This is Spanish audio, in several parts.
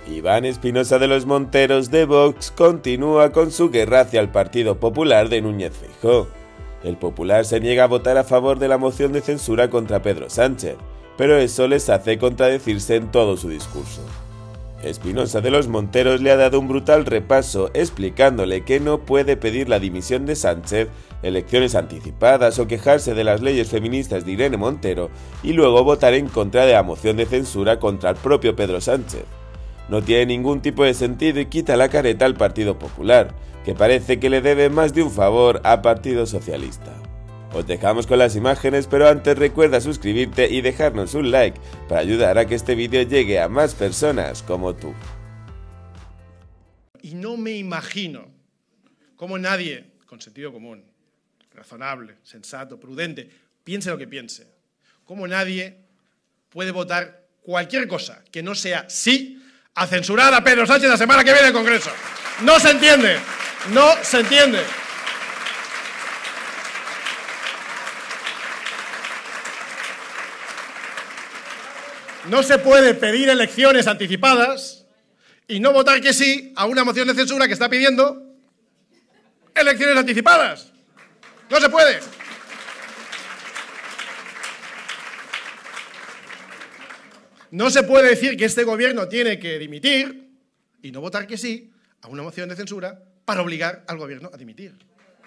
Iván Espinosa de los Monteros de Vox continúa con su guerra hacia el Partido Popular de Núñez Feijóo. El Popular se niega a votar a favor de la moción de censura contra Pedro Sánchez, pero eso les hace contradecirse en todo su discurso. Espinosa de los Monteros le ha dado un brutal repaso explicándole que no puede pedir la dimisión de Sánchez, elecciones anticipadas o quejarse de las leyes feministas de Irene Montero y luego votar en contra de la moción de censura contra el propio Pedro Sánchez. No tiene ningún tipo de sentido y quita la careta al Partido Popular, que parece que le debe más de un favor al Partido Socialista. Os dejamos con las imágenes, pero antes recuerda suscribirte y dejarnos un like para ayudar a que este vídeo llegue a más personas como tú. Y no me imagino cómo nadie con sentido común, razonable, sensato, prudente, piense lo que piense, cómo nadie puede votar cualquier cosa que no sea sí a censurar a Pedro Sánchez la semana que viene en el Congreso. No se entiende, no se entiende. No se puede pedir elecciones anticipadas y no votar que sí a una moción de censura que está pidiendo elecciones anticipadas. No se puede. No se puede decir que este gobierno tiene que dimitir y no votar que sí a una moción de censura para obligar al gobierno a dimitir.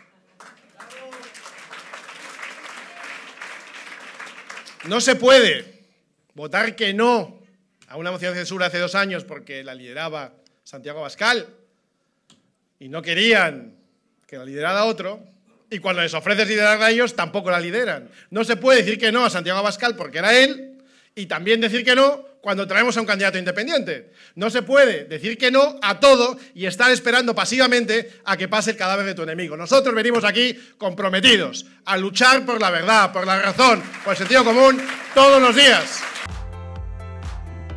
No se puede votar que no a una moción de censura hace 2 años porque la lideraba Santiago Abascal y no querían que la liderara otro, y cuando les ofreces liderarla a ellos tampoco la lideran. No se puede decir que no a Santiago Abascal porque era él y también decir que no cuando traemos a un candidato independiente. No se puede decir que no a todo y estar esperando pasivamente a que pase el cadáver de tu enemigo. Nosotros venimos aquí comprometidos a luchar por la verdad, por la razón, por el sentido común todos los días.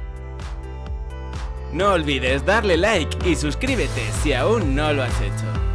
No olvides darle like y suscríbete si aún no lo has hecho.